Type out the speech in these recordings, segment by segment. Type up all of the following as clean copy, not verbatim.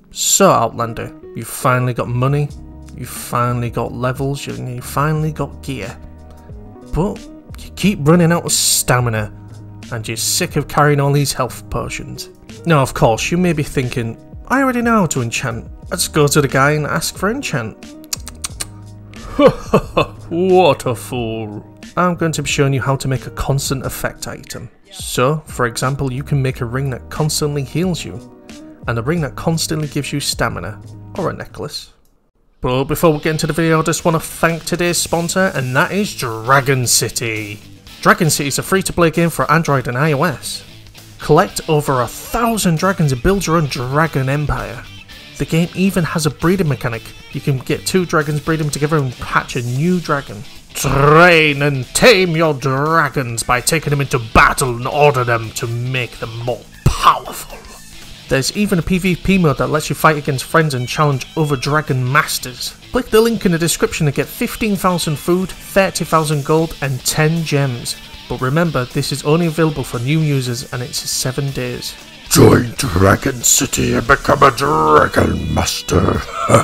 So Outlander, you've finally got money, you've finally got levels, you finally got gear. But you keep running out of stamina, and you're sick of carrying all these health potions. Now of course you may be thinking, I already know how to enchant, let's go to the guy and ask for enchant. What a fool. I'm going to be showing you how to make a constant effect item. So, for example, you can make a ring that constantly heals you, and a ring that constantly gives you stamina, or a necklace. But before we get into the video, I just want to thank today's sponsor, and that is Dragon City. Dragon City is a free-to-play game for Android and iOS. Collect over 1,000 dragons and build your own dragon empire. The game even has a breeding mechanic. You can get 2 dragons, breed them together and hatch a new dragon. Train and tame your dragons by taking them into battle and order them to make them more powerful. There's even a PvP mode that lets you fight against friends and challenge other dragon masters. Click the link in the description to get 15,000 food, 30,000 gold and 10 gems. But remember, this is only available for new users and it's 7 days. Join Dragon City and become a Dragon Master.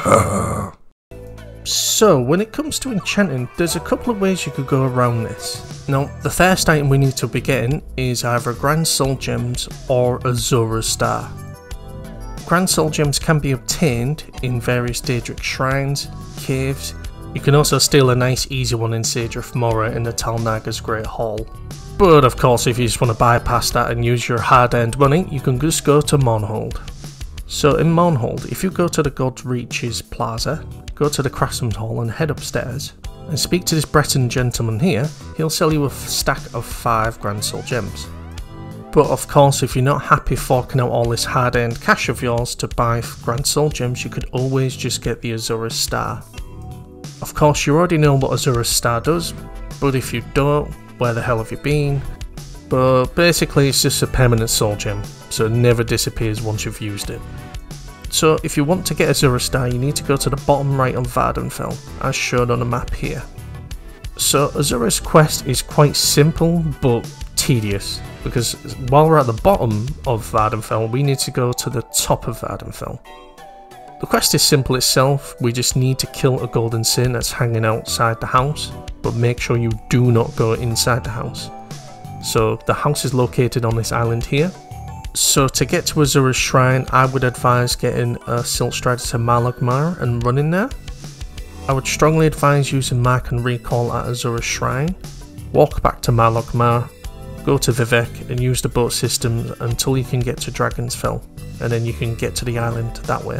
So, when it comes to enchanting, there's a couple of ways you could go around this. Now, the first item we need to be getting is either Grand Soul Gems or Azura's Star. Grand Soul Gems can be obtained in various Daedric shrines, caves. You can also steal a nice easy one in Sage of Mora in the Tal Naga's Great Hall. But of course, if you just want to bypass that and use your hard-earned money, you can just go to Mournhold. So in Mournhold, if you go to the God's Reaches Plaza, go to the Craftsman's Hall and head upstairs, and speak to this Breton gentleman here, he'll sell you a stack of 5 Grand Soul Gems. But of course, if you're not happy forking out all this hard-earned cash of yours to buy Grand Soul Gems, you could always just get the Azura's Star. Of course, you already know what Azura's Star does, but if you don't, where the hell have you been? But basically it's just a permanent soul gem, so it never disappears once you've used it. So if you want to get Azura's Star, you need to go to the bottom right of Vvardenfell, as shown on the map here. So Azura's quest is quite simple, but tedious, because while we're at the bottom of Vvardenfell, we need to go to the top of Vvardenfell. The quest is simple itself, we just need to kill a golden saint that's hanging outside the house, but make sure you do not go inside the house. So the house is located on this island here. So to get to Azura's Shrine, I would advise getting a Silt Strider to Malogmar and running there. I would strongly advise using Mark and Recall at Azura's Shrine. Walk back to Malogmar, go to Vivec and use the boat system until you can get to Dragon's Fell, and then you can get to the island that way.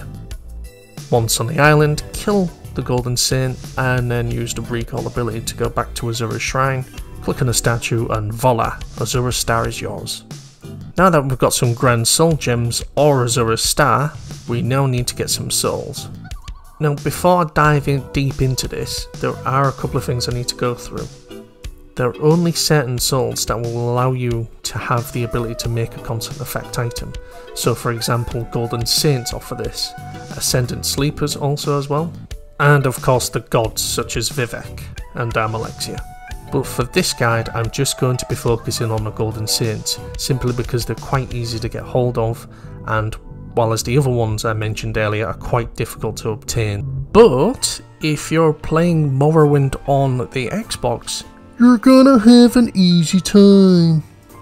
Once on the island, kill the Golden Saint and then use the Recall ability to go back to Azura's Shrine, click on the statue and voila, Azura's Star is yours. Now that we've got some Grand Soul Gems or Azura's Star, we now need to get some souls. Now before I dive in deep into this, there are a couple of things I need to go through. There are only certain souls that will allow you to have the ability to make a constant effect item. So for example, Golden Saints offer this, Ascendant Sleepers also as well, and of course the gods such as Vivec and Amalexia. But for this guide I'm just going to be focusing on the Golden Saints, simply because they're quite easy to get hold of, and while as the other ones I mentioned earlier are quite difficult to obtain. But if you're playing Morrowind on the Xbox, you're gonna have an easy time.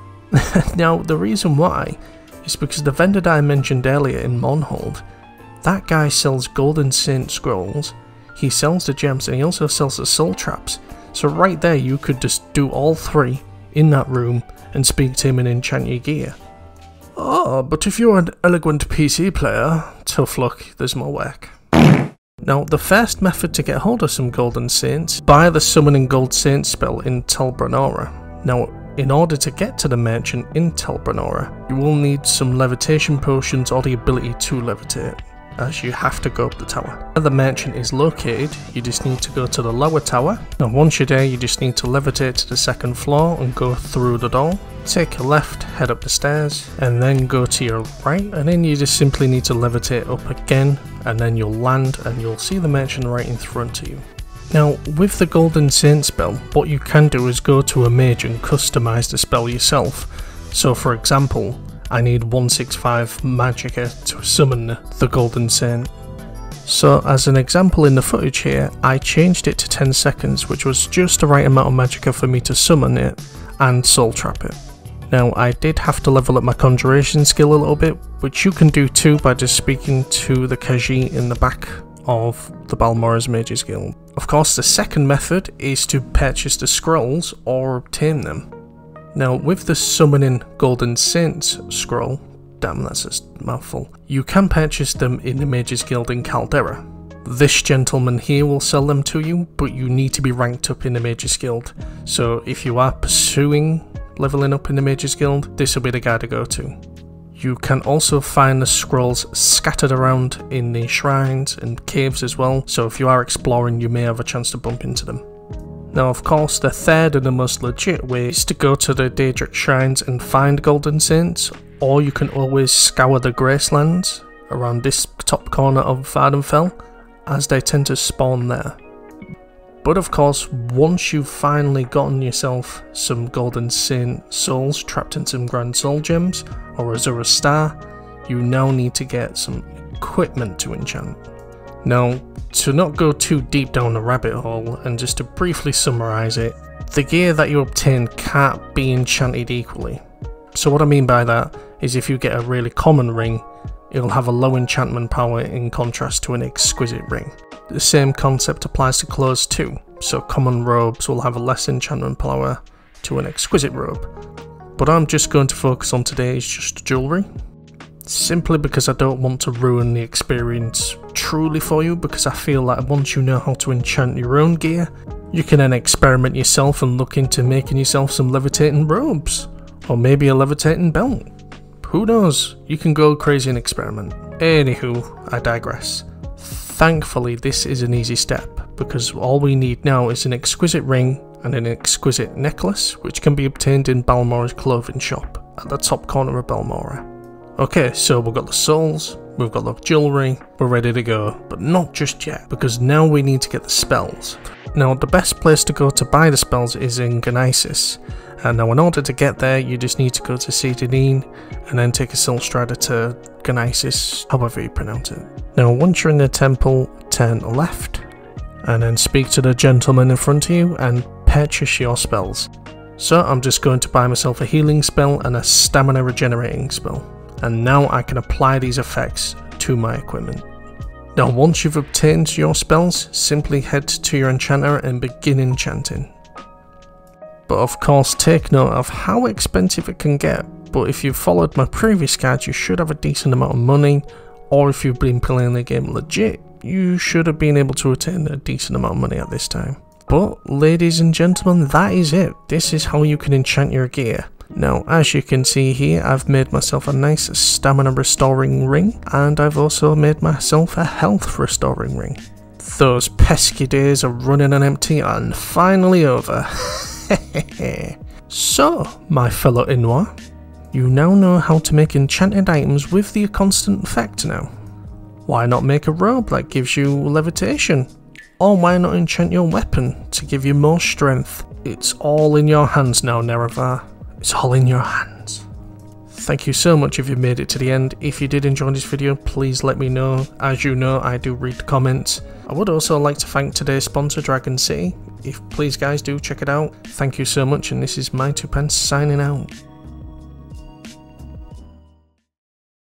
Now the reason why is because the vendor that I mentioned earlier in Mournhold, that guy sells Golden Saint scrolls, he sells the gems and he also sells the soul traps. So right there you could just do all 3 in that room and speak to him and enchant your gear. Oh, but if you're an eloquent PC player, tough luck, there's more work. Now the first method to get hold of some Golden Saints, buy the Summoning Gold Saint spell in Tel Brenora. Now in order to get to the merchant in Tel Brenora, you will need some levitation potions or the ability to levitate, as you have to go up the tower. Where the merchant is located, you just need to go to the lower tower. Now once you're there, you just need to levitate to the 2nd floor and go through the door. Take a left, head up the stairs, and then go to your right, and then you just simply need to levitate up again, and then you'll land and you'll see the merchant right in front of you. Now with the Golden Saint spell, what you can do is go to a mage and customize the spell yourself. So for example, I need 165 magicka to summon the Golden Saint. So as an example in the footage here, I changed it to 10 seconds, which was just the right amount of magicka for me to summon it and soul trap it. Now I did have to level up my conjuration skill a little bit, which you can do too by just speaking to the Khajiit in the back of the Balmora's Mages Guild. Of course, the second method is to purchase the scrolls or obtain them. Now with the Summoning Golden Saints scroll, damn that's a mouthful, you can purchase them in the Mages Guild in Caldera. This gentleman here will sell them to you, but you need to be ranked up in the Mages Guild. So if you are pursuing leveling up in the Mages Guild, this will be the guy to go to. You can also find the scrolls scattered around in the shrines and caves as well, so if you are exploring you may have a chance to bump into them. Now of course the third and the most legit way is to go to the Daedric shrines and find Golden Saints, or you can always scour the Gracelands around this top corner of Vvardenfell, as they tend to spawn there. But of course, once you've finally gotten yourself some Golden Saint souls trapped in some Grand Soul Gems or Azura Star, you now need to get some equipment to enchant. Now, to not go too deep down the rabbit hole and just to briefly summarise it, the gear that you obtain can't be enchanted equally. So what I mean by that is if you get a really common ring, it'll have a low enchantment power in contrast to an exquisite ring. The same concept applies to clothes too, so common robes will have a less enchantment power to an exquisite robe. But I'm just going to focus on today's just jewellery, simply because I don't want to ruin the experience truly for you, because I feel that once you know how to enchant your own gear, you can then experiment yourself and look into making yourself some levitating robes, or maybe a levitating belt. Who knows, you can go crazy and experiment. Anywho, I digress. Thankfully this is an easy step, because all we need now is an exquisite ring and an exquisite necklace, which can be obtained in Balmora's clothing shop at the top corner of Balmora. Okay, so we've got the souls, we've got the jewellery, we're ready to go, but not just yet, because now we need to get the spells. Now the best place to go to buy the spells is in Gnisis, and now in order to get there you just need to go to Citadine and then take a Soul Strider to Gnisis, however you pronounce it. Now once you're in the temple, turn left and then speak to the gentleman in front of you and purchase your spells. So I'm just going to buy myself a healing spell and a stamina regenerating spell, and now I can apply these effects to my equipment. Now once you've obtained your spells, simply head to your enchanter and begin enchanting. But of course take note of how expensive it can get, but if you've followed my previous guide you should have a decent amount of money, or if you've been playing the game legit, you should have been able to attain a decent amount of money at this time. But ladies and gentlemen, that is it. This is how you can enchant your gear. Now as you can see here, I've made myself a nice stamina restoring ring, and I've also made myself a health restoring ring. Those pesky days of running on empty are finally over. So, my fellow Inuar, you now know how to make enchanted items with the constant effect now. Why not make a robe that gives you levitation? Or why not enchant your weapon to give you more strength? It's all in your hands now, Nerevar. It's all in your hands. Thank you so much if you made it to the end. If you did enjoy this video, please let me know. As you know, I do read the comments. I would also like to thank today's sponsor, Dragon City. Please guys do check it out. Thank you so much, and this is my 2pence signing out.